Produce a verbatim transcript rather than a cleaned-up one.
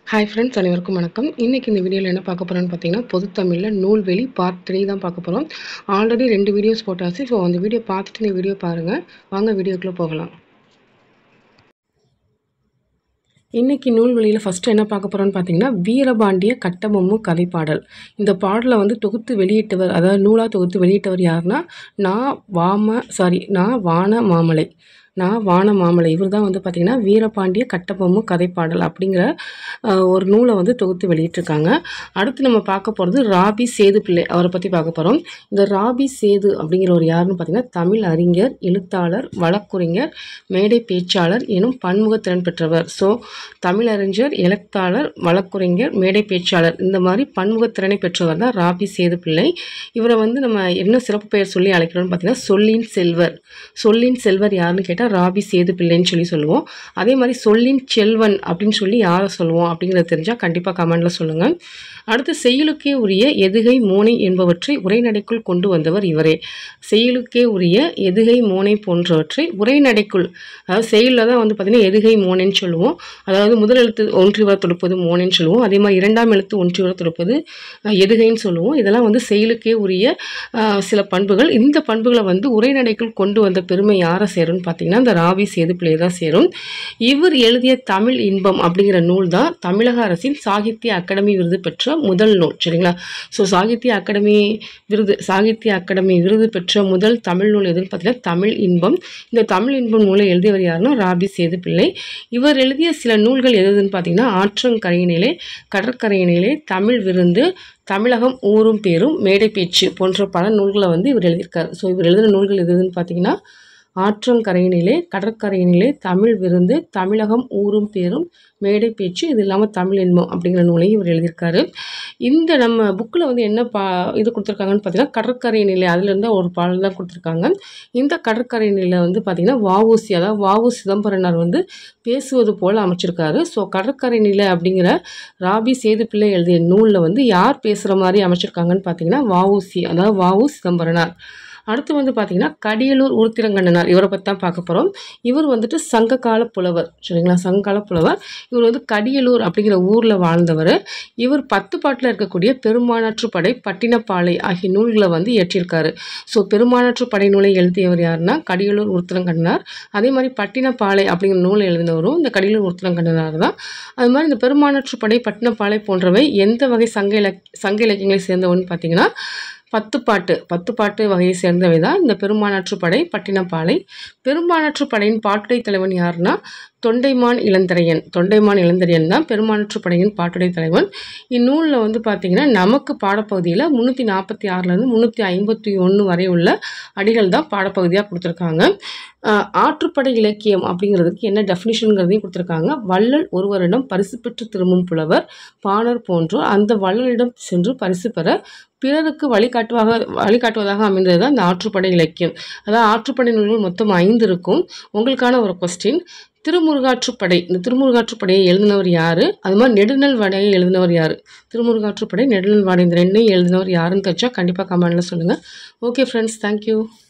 Hi friends, அனைவருக்கும் வணக்கம். இன்றைக்கி இந்த வீடியோவில் என்ன பார்க்க போகிறோன்னு பார்த்தீங்கன்னா, பொதுத்தமிழில் நூல்வெளி பார்ட் த்ரீ தான் பார்க்க போகிறோம். ஆல்ரெடி ரெண்டு வீடியோஸ் போட்டாச்சு. ஸோ அந்த வீடியோ பார்த்துட்டு இந்த வீடியோ பாருங்கள். வாங்க வீடியோக்குள்ளே போகலாம். இன்றைக்கி நூல்வெளியில் ஃபஸ்ட்டு என்ன பார்க்க போகிறோன்னு பார்த்தீங்கன்னா, வீரபாண்டிய கட்டபொம்மு கதைப்பாடல். இந்த பாடலை வந்து தொகுத்து வெளியிட்டவர், அதாவது நூலாக தொகுத்து வெளியிட்டவர் யாருன்னா, நா வாம சாரி நா வான மாமலை நான் வான மாமலை இவர் தான் வந்து பார்த்திங்கன்னா வீரபாண்டிய கட்டபொம்மு கதைப்பாடல் அப்படிங்கிற ஒரு நூலை வந்து தொகுத்து வெளியிட்டிருக்காங்க. அடுத்து நம்ம பார்க்க போகிறது ராபி சேது பிள்ளை, அவரை பற்றி பார்க்க போகிறோம். இந்த ராபி சேது அப்படிங்கிற ஒரு யாருன்னு பார்த்திங்கன்னா, தமிழ் அறிஞர், எழுத்தாளர், வழக்குரைஞர், மேடை பேச்சாளர் எனும் பன்முகத்திறன் பெற்றவர். ஸோ தமிழறிஞர், எழுத்தாளர், வழக்குரைஞர், மேடை பேச்சாளர் இந்த மாதிரி பன்முகத்திறனை பெற்றவர் தான் ராபி சேது பிள்ளை. இவரை வந்து நம்ம என்ன சிறப்பு பெயர் சொல்லி அழைக்கிறோம்னு பார்த்திங்கன்னா, சொல்லின் செல்வர். சொல்லின் செல்வர் யாருன்னு கேட்டால் ராபி சேது பிள்ளைன்னு சொல்லி சொல்லுவோம். அதே மாதிரி சொல்லின் செல்வன் அப்படின்னு சொல்லி யாரை சொல்லுவோம் அப்படிங்கிறது தெரிஞ்சால் கண்டிப்பாக கமெண்டில் சொல்லுங்கள். அடுத்து செய்யுளுக்கே உரிய எதுகை மோனை என்பவற்றை உரைநடைக்குள் கொண்டு வந்தவர் இவரே. செய்யுளுக்கே உரிய எதுகை மோனை போன்றவற்றை உரைநடைக்குள், அதாவது செய்யுளில் தான் வந்து பார்த்திங்கன்னா எதுகை மோனைன்னு சொல்லுவோம். அதாவது முதல் எழுத்து ஒன்றி வர தொடுப்பது மோனைன்னு சொல்லுவோம். அதே மாதிரி இரண்டாம் எழுத்து ஒன்றி வர தொடுப்பது எதுகைன்னு சொல்லுவோம். இதெல்லாம் வந்து செய்யுளுக்கே உரிய சில பண்புகள். இந்த பண்புகளை வந்து உரைநடைக்குள் கொண்டு வந்த பெருமை யாரை சேரும்னு பார்த்தீங்கன்னா, இந்த ராபி சேது பிள்ளை தான் சேரும். இவர் எழுதிய தமிழ் இன்பம் அப்படிங்கிற நூல் தான் தமிழக அரசின் சாகித்ய அகாடமி விருது பெற்ற முதல் நூல். சரிங்களா? ஸோ சாகித்ய அகாடமி விருது சாகித்ய அகாடமி விருது பெற்ற முதல் தமிழ் நூல் எதுன்னு பார்த்தீங்கன்னா தமிழ் இன்பம். இந்த தமிழ் இன்பம் நூலை எழுதியவர் யாருன்னா ராபி சேது பிள்ளை. இவர் எழுதிய சில நூல்கள் எதுன்னு பார்த்தீங்கன்னா, ஆற்றங்கரையினிலே, கடற்கரையினிலே, தமிழ் விருந்து, தமிழகம் ஊரும் பேரும், மேடை பேச்சு போன்ற பல நூல்களை வந்து இவர் எழுதியிருக்கார். ஸோ இவர் எழுதின நூல்கள் எதுன்னு பார்த்தீங்கன்னா, ஆற்றங்கரையினிலே, கடற்கரையினிலே, தமிழ் விருந்து, தமிழகம் ஊரும் பேரும், மேடை பேச்சு, இது இல்லாமல் தமிழ் இன்பம் அப்படிங்கிற நூலையும் இவர் எழுதியிருக்காரு. இந்த நம்ம புக்கில் வந்து என்ன பா இது கொடுத்துருக்காங்கன்னு பார்த்தீங்கன்னா, கடற்கரை நிலை, அதுலேருந்து ஒரு பாடல் தான் கொடுத்துருக்காங்க. இந்த கடற்கரை நிலை வந்து பார்த்திங்கன்னா வஉசி, அதாவது வஉ சிதம்பரனார் வந்து பேசுவது போல் அமைச்சிருக்காரு. ஸோ கடற்கரை நிலை அப்படிங்கிற ராபி சேது பிள்ளை எழுதிய நூலில் வந்து யார் பேசுகிற மாதிரி அமைச்சிருக்காங்கன்னு பார்த்தீங்கன்னா வஉசி, அதாவது வஉ சிதம்பரனார். அடுத்து வந்து பார்த்திங்கன்னா கடியலூர் உருத்திரங்கண்ணனார், இவரை பற்றி தான் பார்க்க போகிறோம். இவர் வந்துட்டு சங்ககால புலவர். சரிங்களா? சங்ககால புலவர். இவர் வந்து கடியலூர் அப்படிங்கிற ஊரில் வாழ்ந்தவர். இவர் பத்து பாட்டில் இருக்கக்கூடிய பெருமானாற்று படை, பட்டினப்பாலை ஆகிய நூல்களை வந்து இயற்றியிருக்காரு. ஸோ பெருமானாற்று படை நூலை எழுதியவர் யாருன்னா கடியலூர் உருத்திரங்கண்ணனார். அதே மாதிரி பட்டினப்பாலை அப்படிங்கிற நூலை எழுதினவரும் இந்த கடியலூர் உருத்திரங்கண்ணனார் தான். அது மாதிரி இந்த பெருமானாற்று படை, பட்டினப்பாலை போன்றவை எந்த வகை சங்க இலக் சங்க இலக்கியங்களை சேர்ந்தவன்னு பார்த்தீங்கன்னா, பத்து பாட்டு பத்து பாட்டு வகையை சேர்ந்தவை தான் இந்த பெருமானாற்று படை, பட்டினப்பாலை. பெருமானாற்று படையின் பாட்டுடை தலைவன் யாருன்னா தொண்டைமான் இளந்திரையன். தொண்டைமான் இளந்திரையன் தான் பெருமானாற்று படையின் பாட்டுடை தலைவன். இந்நூலில் வந்து பார்த்திங்கன்னா நமக்கு பாடப்பகுதியில் முந்நூற்றி நாற்பத்தி ஆறுலேருந்து முந்நூற்றி ஐம்பத்தி ஒன்று வரை உள்ள அடிகள் தான் பாடப்பகுதியாக கொடுத்துருக்காங்க. ஆற்றுப்படை இலக்கியம் அப்படிங்கிறதுக்கு என்ன டெஃபினிஷனுங்கிறதையும் கொடுத்துருக்காங்க. வள்ளல் ஒருவரிடம் பரிசு பெற்று திரும்பும் புலவர், பாணர் போன்றோர் அந்த வள்ளலிடம் சென்று பரிசு பெற பிறருக்கு வழிகாட்டுவாக வழிகாட்டுவதாக அமைந்தது தான் இந்த ஆற்றுப்படை இலக்கியம். அதாவது ஆற்றுப்படை நூல்கள் மொத்தம் ஐந்து இருக்கும். உங்களுக்கான ஒரு கொஸ்டின், திருமுருகாற்றுப்படை, இந்த திருமுருகாற்றுப்படையை எழுதினவர் யார்? அது மாதிரி நெடுநல் வாடையை எழுதினவர் யார்? திருமுருகாற்றுப்படை, நெடுநல் வாடை, இந்த ரெண்டையும் எழுதினவர் யாருன்னு தெரிஞ்சா கண்டிப்பாக கமெண்டில் சொல்லுங்கள். Okay friends, thank you.